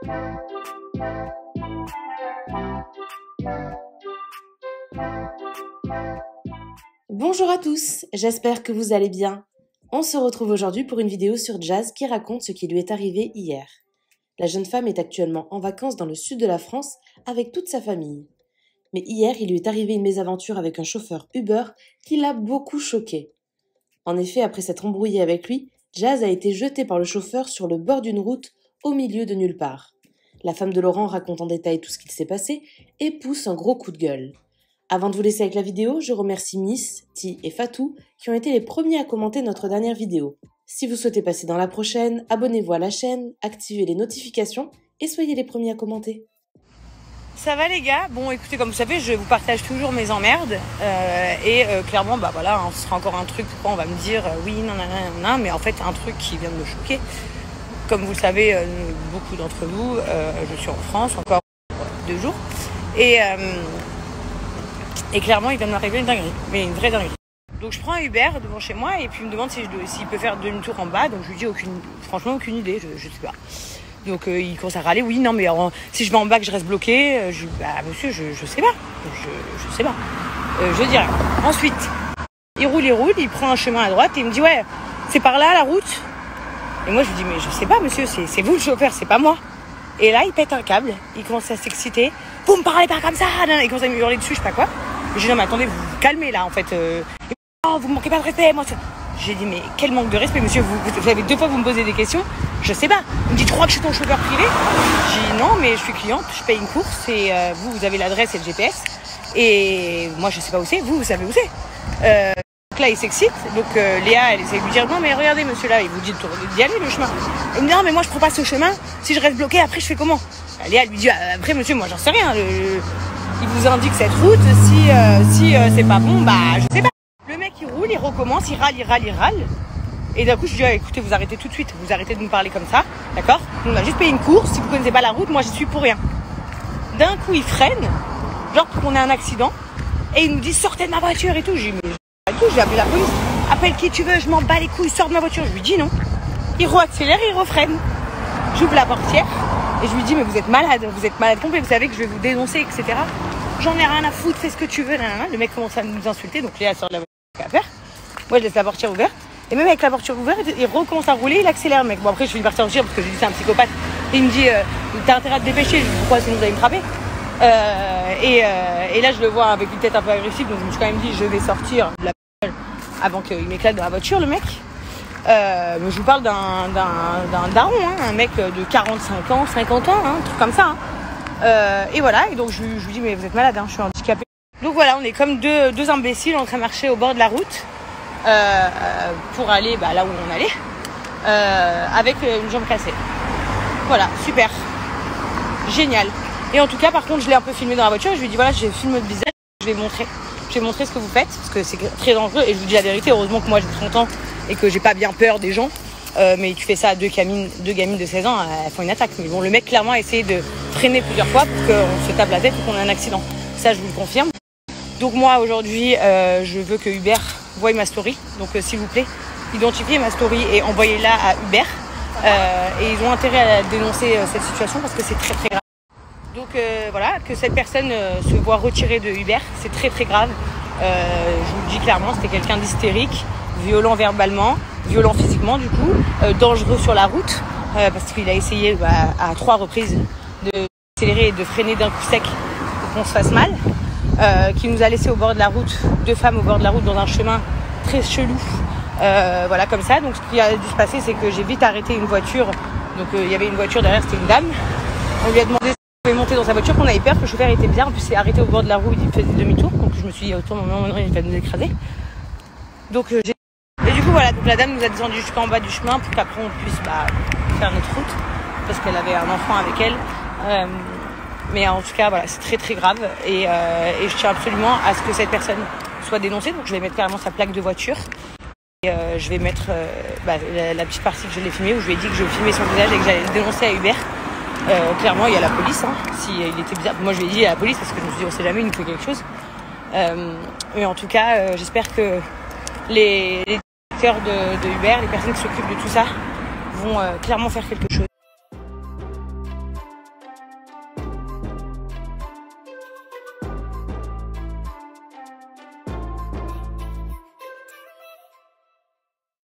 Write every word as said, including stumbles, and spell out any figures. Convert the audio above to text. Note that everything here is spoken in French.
Bonjour à tous, j'espère que vous allez bien. On se retrouve aujourd'hui pour une vidéo sur Jazz qui raconte ce qui lui est arrivé hier. La jeune femme est actuellement en vacances dans le sud de la France avec toute sa famille. Mais hier, il lui est arrivé une mésaventure avec un chauffeur Uber qui l'a beaucoup choquée. En effet, après s'être embrouillée avec lui, Jazz a été jetée par le chauffeur sur le bord d'une route au milieu de nulle part. La femme de Laurent raconte en détail tout ce qu'il s'est passé et pousse un gros coup de gueule. Avant de vous laisser avec la vidéo, je remercie Miss, Ti et Fatou qui ont été les premiers à commenter notre dernière vidéo. Si vous souhaitez passer dans la prochaine, abonnez-vous à la chaîne, activez les notifications et soyez les premiers à commenter. Ça va les gars? Bon écoutez, comme vous savez, je vous partage toujours mes emmerdes euh, et euh, clairement bah voilà, hein, ce sera encore un truc pourquoi on va me dire euh, oui non non non non, mais en fait un truc qui vient de me choquer. Comme vous le savez, euh, beaucoup d'entre vous, euh, je suis en France encore deux jours et euh, et clairement il vient de m'arriver une dinguerie, mais une vraie dinguerie. Donc je prends un Uber devant chez moi et puis il me demande si je dois, s'il peut faire demi-tour en bas, donc je lui dis aucune, franchement aucune idée, je, je sais pas. Donc euh, il commence à râler, oui non mais alors, si je vais en bas que je reste bloqué, euh, je dis bah monsieur je, je sais pas, je, je sais pas, euh, je dirais. Ensuite, il roule, il roule, il prend un chemin à droite et il me dit ouais c'est par là la route. Et moi je lui dis mais je sais pas monsieur, c'est, c'est vous le chauffeur, c'est pas moi. Et là il pète un câble, il commence à s'exciter, vous me parlez pas comme ça, il commence à me hurler dessus, je sais pas quoi. Je dis non mais attendez, vous vous calmez là en fait, euh, oh, vous me manquez pas de respect, moi c'est... J'ai dit mais quel manque de respect monsieur, vous, vous avez deux fois que vous me posez des questions, je sais pas. Il me dit tu crois que je suis ton chauffeur privé? J'ai dit non mais je suis cliente, je paye une course et euh, vous vous avez l'adresse et le G P S et moi je sais pas où c'est, vous vous savez où c'est. Euh, donc là il s'excite, donc euh, Léa elle essaie de lui dire non mais regardez monsieur là il vous dit d'y aller le chemin. Il me dit non mais moi je prends pas ce chemin, si je reste bloqué après je fais comment? Léa lui dit ah, après monsieur moi j'en sais rien, le... il vous indique cette route, si, euh, si euh, c'est pas bon bah je sais pas. Le mec il roule, il recommence, il râle, il râle, il râle. Et d'un coup je dis ah, écoutez vous arrêtez tout de suite, vous arrêtez de me parler comme ça, d'accord? On a juste payé une course, si vous connaissez pas la route, moi j'y suis pour rien. D'un coup il freine, genre pour qu'on ait un accident, et il nous dit sortez de ma voiture et tout. J'ai dit mais pas du tout, j'ai appelé la police. Appelle qui tu veux, je m'en bats les couilles, sors de ma voiture. Je lui dis non. Il re-accélère, il refreine. J'ouvre la portière et je lui dis mais vous êtes malade, vous êtes malade complet, vous savez que je vais vous dénoncer, et cetera. J'en ai rien à foutre, fais ce que tu veux. Nanana. Le mec commence à nous insulter, donc Léa sort de la voiture à faire. Moi je laisse la portière ouverte. Et même avec la voiture ouverte, il recommence à rouler, il accélère, mec. Bon, après, je finis par sortir parce que je lui dis c'est un psychopathe. Et il me dit, euh, t'as intérêt à te dépêcher. Je lui dis, pourquoi sinon vous allez me frapper euh, et, euh, et là, je le vois avec une tête un peu agressive. Donc, je me suis quand même dit, je vais sortir de la bagnole avant qu'il m'éclate dans la voiture, le mec. Euh, mais je vous parle d'un, d'un, d'un daron, hein, un mec de quarante-cinq ans, cinquante ans, hein, un truc comme ça. Hein. Euh, et voilà, et donc je, je lui dis, mais vous êtes malade, hein, je suis handicapée. Donc voilà, on est comme deux, deux imbéciles en train de marcher au bord de la route. Euh, pour aller bah, là où on allait euh, avec une jambe cassée. Voilà, super, génial. Et en tout cas par contre je l'ai un peu filmé dans la voiture et je lui ai dit voilà j'ai filmé le visage, je vais montrer je vais montrer ce que vous faites parce que c'est très dangereux et je vous dis la vérité, heureusement que moi j'ai trente ans et que j'ai pas bien peur des gens euh, mais tu fais ça à deux gamines, deux gamines de seize ans, elles font une attaque. Mais bon, le mec clairement a essayé de freiner plusieurs fois pour qu'on se tape la tête et qu'on ait un accident, ça je vous le confirme. Donc moi aujourd'hui euh, je veux que Uber voie ma story, donc euh, s'il vous plaît identifiez ma story et envoyez-la à Uber euh, et ils ont intérêt à dénoncer euh, cette situation parce que c'est très très grave. Donc euh, voilà, que cette personne euh, se voit retirer de Uber, c'est très très grave. Euh, je vous le dis clairement, c'était quelqu'un d'hystérique, violent verbalement, violent physiquement du coup, euh, dangereux sur la route euh, parce qu'il a essayé bah, à trois reprises d'accélérer et de freiner d'un coup sec pour qu'on se fasse mal. Euh, qui nous a laissé au bord de la route, deux femmes au bord de la route dans un chemin très chelou, euh, voilà comme ça. Donc ce qui a dû se passer, c'est que j'ai vite arrêté une voiture. Donc il euh, y avait une voiture derrière, c'était une dame. On lui a demandé si on pouvait monter dans sa voiture, qu'on avait peur, que le chauffeur était bien. En plus c'est arrêté au bord de la route, il faisait demi-tour. Donc je me suis dit autant moment il va nous écraser. Donc euh, j'ai... Et du coup voilà, donc la dame nous a descendu jusqu'en bas du chemin pour qu'après on puisse bah, faire notre route parce qu'elle avait un enfant avec elle. Euh, Mais en tout cas, voilà, c'est très très grave et, euh, et je tiens absolument à ce que cette personne soit dénoncée. Donc je vais mettre carrément sa plaque de voiture et euh, je vais mettre euh, bah, la, la petite partie que je l'ai filmée où je lui ai dit que je filmais son visage et que j'allais le dénoncer à Uber. Euh, clairement, il y a la police. Hein, si il était bizarre, moi je lui ai dit à la police parce que je me suis dit on sait jamais, il nous fait quelque chose. Euh, mais en tout cas, euh, j'espère que les, les directeurs de, de Uber, les personnes qui s'occupent de tout ça, vont euh, clairement faire quelque chose.